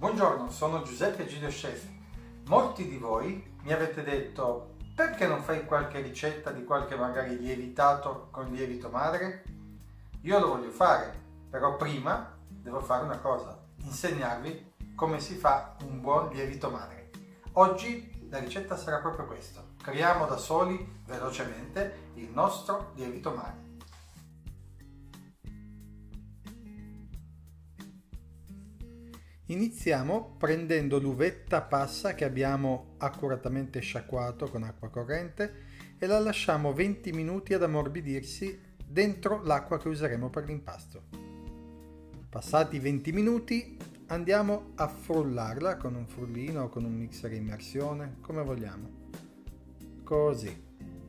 Buongiorno, sono Giuseppe Giglio Chef. Molti di voi mi avete detto: perché non fai qualche ricetta di qualche magari lievitato con lievito madre? Io lo voglio fare, però prima devo fare una cosa: insegnarvi come si fa un buon lievito madre. Oggi la ricetta sarà proprio questo: creiamo da soli velocemente il nostro lievito madre. Iniziamo prendendo l'uvetta passa che abbiamo accuratamente sciacquato con acqua corrente e la lasciamo 20 minuti ad ammorbidirsi dentro l'acqua che useremo per l'impasto. Passati 20 minuti andiamo a frullarla con un frullino o con un mixer a immersione, come vogliamo. Così.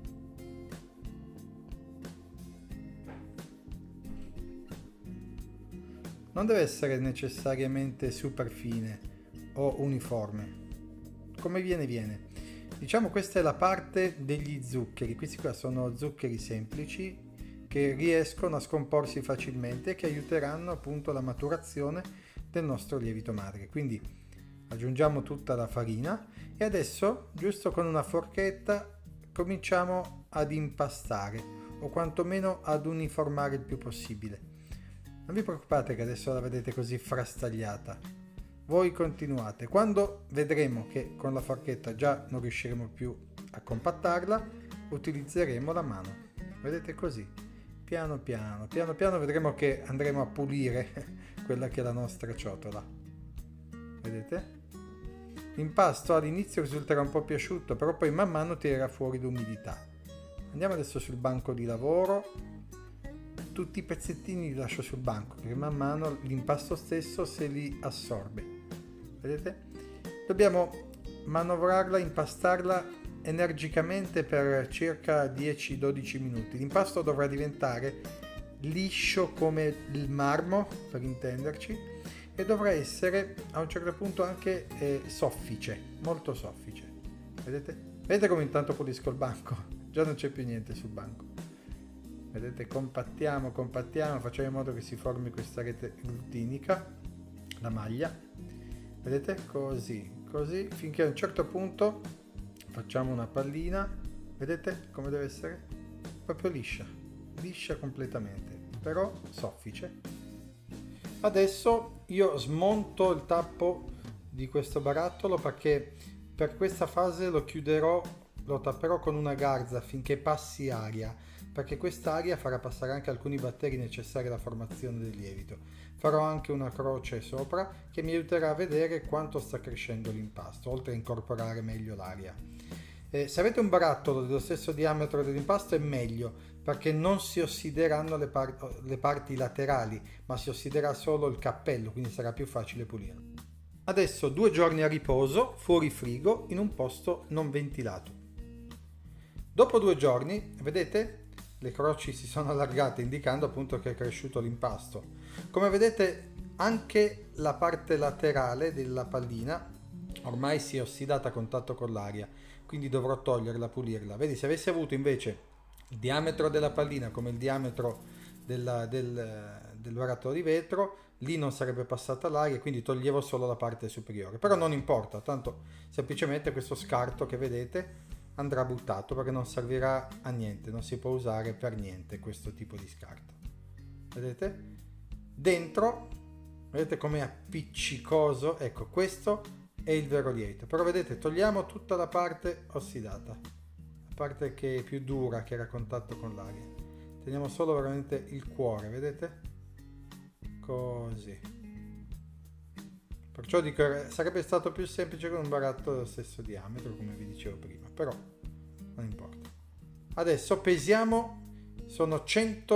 Non deve essere necessariamente super fine o uniforme, come viene. Diciamo questa è la parte degli zuccheri, questi qua sono zuccheri semplici che riescono a scomporsi facilmente e che aiuteranno appunto la maturazione del nostro lievito madre. Quindi aggiungiamo tutta la farina e adesso, giusto con una forchetta, cominciamo ad impastare o quantomeno ad uniformare il più possibile. Non vi preoccupate che adesso la vedete così frastagliata. Voi continuate. Quando vedremo che con la forchetta già non riusciremo più a compattarla, utilizzeremo la mano. Vedete così? Piano piano vedremo che andremo a pulire quella che è la nostra ciotola. Vedete? L'impasto all'inizio risulterà un po' più asciutto, però poi man mano tirerà fuori l'umidità. Andiamo adesso sul banco di lavoro. Tutti i pezzettini li lascio sul banco perché man mano l'impasto stesso se li assorbe. Vedete? Dobbiamo manovrarla, impastarla energicamente per circa 10-12 minuti. L'impasto dovrà diventare liscio come il marmo, per intenderci, e dovrà essere a un certo punto anche soffice, molto soffice. Vedete? Vedete come intanto pulisco il banco? Già non c'è più niente sul banco. Vedete, compattiamo, facciamo in modo che si formi questa rete glutinica, la maglia. Vedete? Così, finché a un certo punto facciamo una pallina. Vedete come deve essere? Proprio liscia completamente, però soffice. Adesso io smonto il tappo di questo barattolo perché per questa fase lo tapperò con una garza finché passi aria, perché quest'aria farà passare anche alcuni batteri necessari alla formazione del lievito. Farò anche una croce sopra che mi aiuterà a vedere quanto sta crescendo l'impasto, oltre a incorporare meglio l'aria. Se avete un barattolo dello stesso diametro dell'impasto è meglio, perché non si ossideranno le parti laterali, ma si ossiderà solo il cappello, quindi sarà più facile pulire. Adesso 2 giorni a riposo, fuori frigo, in un posto non ventilato. Dopo 2 giorni, vedete? Le croci si sono allargate, indicando appunto che è cresciuto l'impasto. Come vedete, anche la parte laterale della pallina ormai si è ossidata a contatto con l'aria, quindi dovrò toglierla, pulirla. Vedi, se avessi avuto invece il diametro della pallina come il diametro del barattolo di vetro, lì non sarebbe passata l'aria, quindi toglievo solo la parte superiore. Però non importa, tanto semplicemente questo scarto che vedete andrà buttato perché non servirà a niente, non si può usare per niente questo tipo di scarto. Vedete? Dentro, vedete com'è appiccicoso? Ecco, questo è il vero lievito. Però vedete, togliamo tutta la parte ossidata, la parte che è più dura, che era a contatto con l'aria. Teniamo solo veramente il cuore, vedete? Così. Perciò dico, sarebbe stato più semplice con un barattolo dello stesso diametro, come vi dicevo prima, però non importa. Adesso pesiamo, sono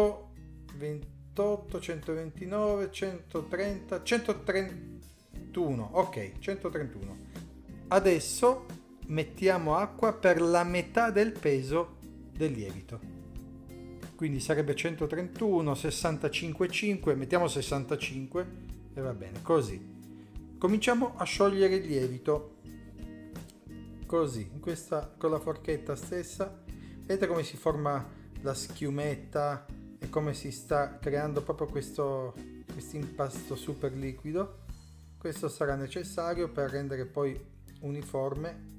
128, 129, 130, 131, ok, 131. Adesso mettiamo acqua per la metà del peso del lievito. Quindi sarebbe 131, 65,5, mettiamo 65 e va bene, così. Cominciamo a sciogliere il lievito, così, con la forchetta stessa. Vedete come si forma la schiumetta e come si sta creando proprio questo impasto super liquido. Questo sarà necessario per rendere poi uniforme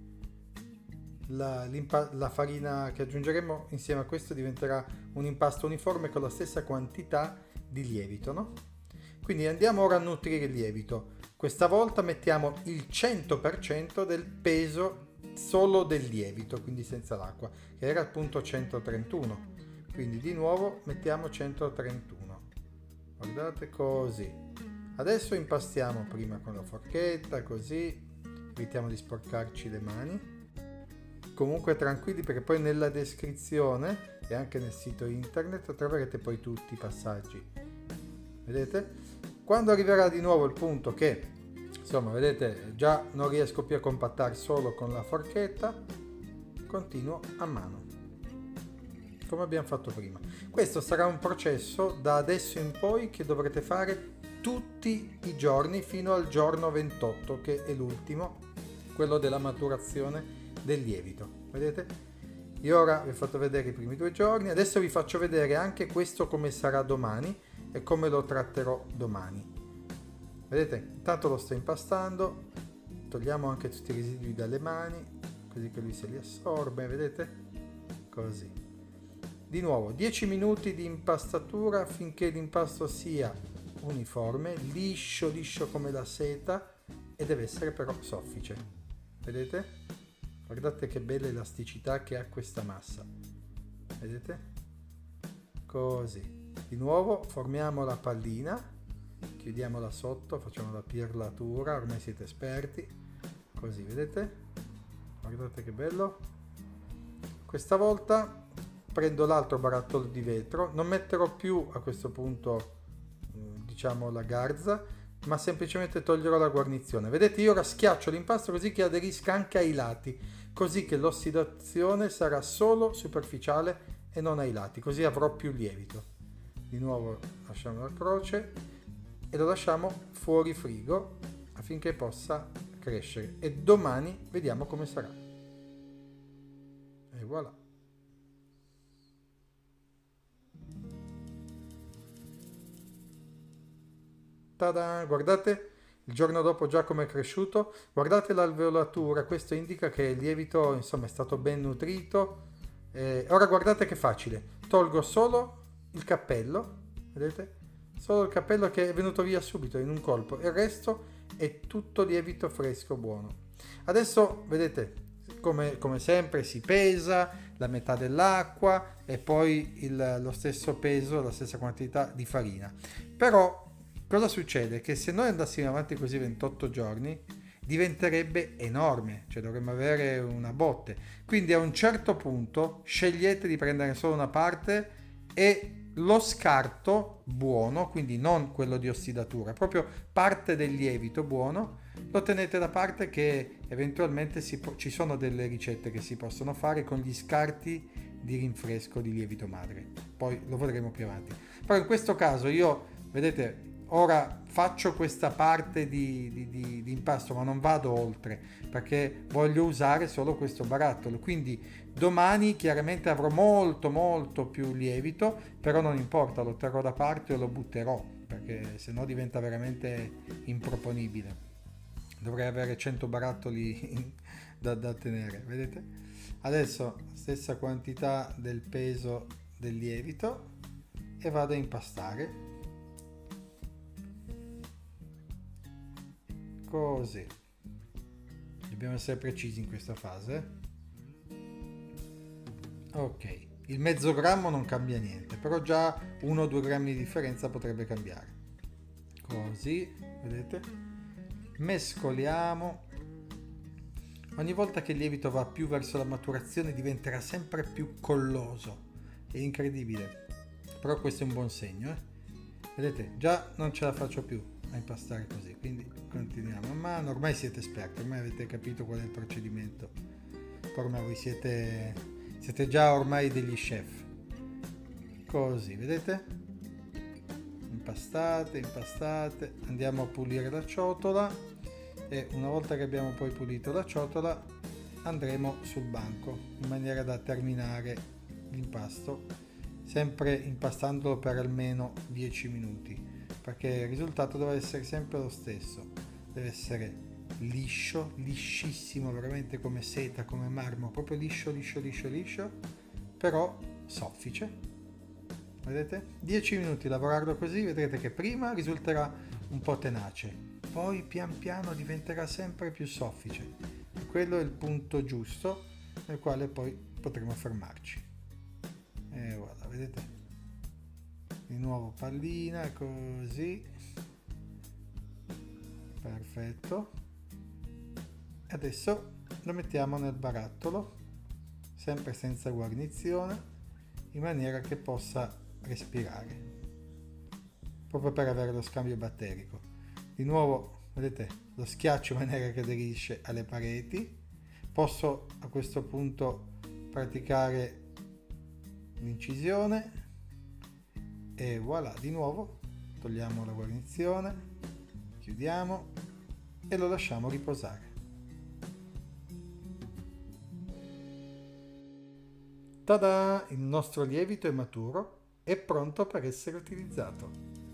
la farina che aggiungeremo. Insieme a questo diventerà un impasto uniforme con la stessa quantità di lievito, no? Quindi andiamo ora a nutrire il lievito. Questa volta mettiamo il 100% del peso solo del lievito, quindi senza l'acqua, che era appunto 131. Quindi di nuovo mettiamo 131. Guardate, così. Adesso impastiamo prima con la forchetta, così evitiamo di sporcarci le mani. Comunque tranquilli, perché poi nella descrizione e anche nel sito internet troverete poi tutti i passaggi. Vedete? Quando arriverà di nuovo il punto che, insomma, vedete, già non riesco più a compattare solo con la forchetta, continuo a mano, come abbiamo fatto prima. Questo sarà un processo da adesso in poi che dovrete fare tutti i giorni fino al giorno 28, che è l'ultimo, quello della maturazione del lievito. Vedete? Io ora vi ho fatto vedere i primi 2 giorni, adesso vi faccio vedere anche questo come sarà domani e come lo tratterò domani. Vedete? Intanto lo sto impastando, togliamo anche tutti i residui dalle mani, così che lui se li assorbe, vedete? Così. Di nuovo 10 minuti di impastatura finché l'impasto sia uniforme, liscio come la seta, e deve essere però soffice. Vedete? Guardate che bella elasticità che ha questa massa. Vedete? Così. Di nuovo formiamo la pallina, chiudiamola sotto, facciamo la pirlatura, ormai siete esperti. Così, vedete? Guardate che bello. Questa volta prendo l'altro barattolo di vetro, non metterò più a questo punto, diciamo, la garza, ma semplicemente toglierò la guarnizione. Vedete, io ora schiaccio l'impasto così che aderisca anche ai lati, così che l'ossidazione sarà solo superficiale e non ai lati, così avrò più lievito. Di nuovo lasciamo la croce e lo lasciamo fuori frigo affinché possa crescere, e domani vediamo come sarà. E voilà. Tada! Guardate il giorno dopo già come è cresciuto, guardate l'alveolatura, questo indica che il lievito, insomma, è stato ben nutrito. Ora guardate che facile, tolgo solo il cappello, vedete? Solo il cappello che è venuto via subito in un colpo, il resto è tutto lievito fresco buono. Adesso vedete, come sempre si pesa la metà dell'acqua e poi lo stesso peso, la stessa quantità di farina. Però cosa succede? Che se noi andassimo avanti così 28 giorni diventerebbe enorme, cioè dovremmo avere una botte. Quindi a un certo punto scegliete di prendere solo una parte e lo scarto buono, quindi non quello di ossidatura, proprio parte del lievito buono, lo tenete da parte, che eventualmente ci sono delle ricette che si possono fare con gli scarti di rinfresco di lievito madre, poi lo vedremo più avanti. Però in questo caso io, vedete, ora faccio questa parte di impasto, ma non vado oltre perché voglio usare solo questo barattolo. Quindi domani chiaramente avrò molto più lievito, però non importa, lo terrò da parte o lo butterò, perché sennò diventa veramente improponibile. Dovrei avere 100 barattoli da tenere, vedete? Adesso stessa quantità del peso del lievito e vado a impastare. Così. Dobbiamo essere precisi in questa fase. Ok, il mezzo grammo non cambia niente, però già 1 o 2 grammi di differenza potrebbe cambiare. Così, vedete? Mescoliamo. Ogni volta che il lievito va più verso la maturazione diventerà sempre più colloso. È incredibile. Però questo è un buon segno, Vedete? Già non ce la faccio più a impastare così, quindi continuiamo a mano. Ormai siete esperti, ormai avete capito qual è il procedimento. Ormai voi siete già ormai degli chef. Così, vedete? Impastate, andiamo a pulire la ciotola e una volta che abbiamo poi pulito la ciotola andremo sul banco in maniera da terminare l'impasto, sempre impastandolo per almeno 10 minuti, perché il risultato deve essere sempre lo stesso. deve essere liscio, liscissimo, veramente come seta, come marmo, proprio liscio, liscio, liscio, liscio, però soffice. Vedete? 10 minuti lavorarlo così, vedrete che prima risulterà un po' tenace, poi pian piano diventerà sempre più soffice. Quello è il punto giusto nel quale poi potremo fermarci. E voilà, vedete? Di nuovo pallina, così. Perfetto. Adesso lo mettiamo nel barattolo, sempre senza guarnizione, in maniera che possa respirare, proprio per avere lo scambio batterico. Di nuovo, vedete, lo schiaccio in maniera che aderisce alle pareti. Posso a questo punto praticare l'incisione e voilà, di nuovo togliamo la guarnizione, chiudiamo e lo lasciamo riposare. Tada! Il nostro lievito è maturo e pronto per essere utilizzato.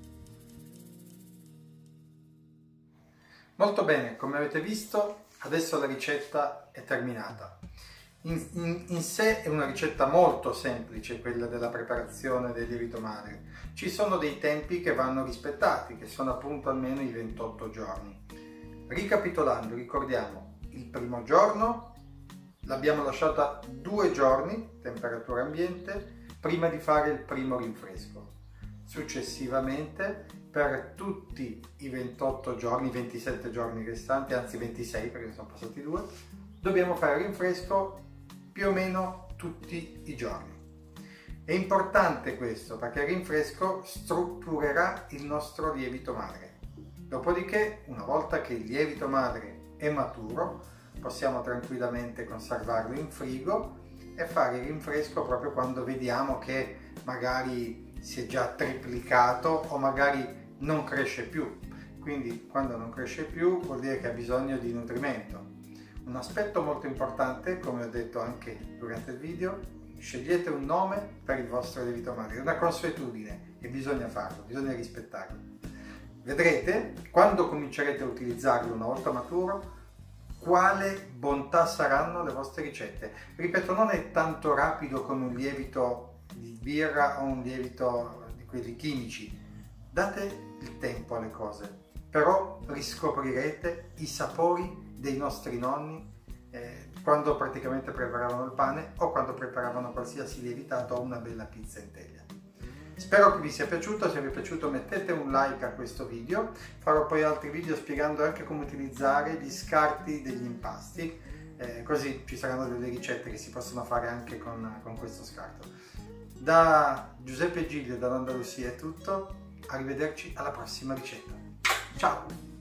Molto bene, come avete visto, adesso la ricetta è terminata. In sé è una ricetta molto semplice, quella della preparazione del lievito madre. Ci sono dei tempi che vanno rispettati, che sono appunto almeno i 28 giorni. Ricapitolando, ricordiamo, il primo giorno l'abbiamo lasciata 2 giorni, temperatura ambiente, prima di fare il primo rinfresco. Successivamente, per tutti i 28 giorni, 27 giorni restanti, anzi 26 perché sono passati 2, dobbiamo fare il rinfresco più o meno tutti i giorni. È importante questo perché il rinfresco strutturerà il nostro lievito madre. Dopodiché, una volta che il lievito madre è maturo, possiamo tranquillamente conservarlo in frigo e fare il rinfresco proprio quando vediamo che magari si è già triplicato o magari non cresce più. Quindi quando non cresce più vuol dire che ha bisogno di nutrimento. Un aspetto molto importante, come ho detto anche durante il video, scegliete un nome per il vostro lievito madre. È una consuetudine e bisogna farlo, bisogna rispettarlo. Vedrete, quando comincerete a utilizzarlo una volta maturo, quale bontà saranno le vostre ricette. Ripeto, non è tanto rapido come un lievito di birra o un lievito di quelli chimici. Date il tempo alle cose, però riscoprirete i sapori dei nostri nonni quando praticamente preparavano il pane o quando preparavano qualsiasi lievitato o una bella pizza in teglia. Spero che vi sia piaciuto. Se vi è piaciuto mettete un like a questo video. Farò poi altri video spiegando anche come utilizzare gli scarti degli impasti, così ci saranno delle ricette che si possono fare anche con questo scarto. Da Giuseppe Giglio dall'Andalusia è tutto, arrivederci alla prossima ricetta. Ciao!